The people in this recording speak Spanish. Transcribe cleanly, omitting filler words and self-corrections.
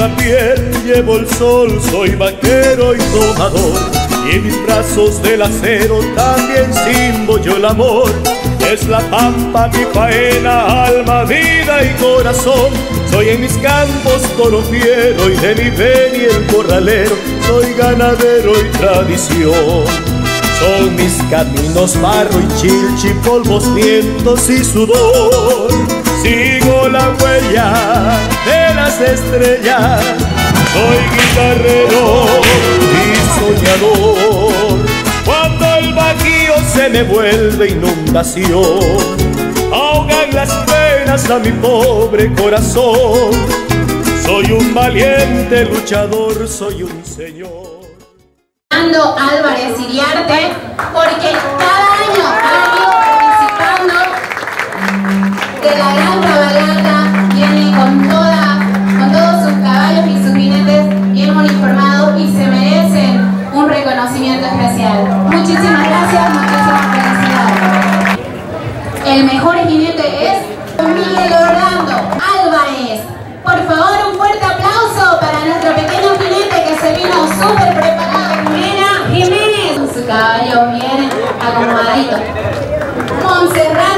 la piel llevo el sol, soy vaquero y domador, y en mis brazos del acero también simbo yo el amor. Es la pampa mi faena, alma, vida y corazón. Soy en mis campos toro fiero y de mi venia el corralero. Soy ganadero y tradición. Son mis caminos barro y chilchi, polvos, vientos y sudor. Sigo la huella de las estrellas. Soy guitarrero y soñador. Cuando el bajío se me vuelve inundación, ahogan las penas a mi pobre corazón. Soy un valiente luchador, soy un señor. Fernando Álvarez Iriarte, porque cada año ha venido participando de la gran cabalgata, viene con todos sus caballos y sus jinetes bien uniformados y se merecen un reconocimiento especial. Muchísimas gracias, muchísimas felicidades. El mejor jinete es Miguel Orlando Álvarez. Por favor, un fuerte aplauso para nuestro pequeño jinete que se vino súper preparado. Jiménez, con su caballo bien acomodadito. Montserrat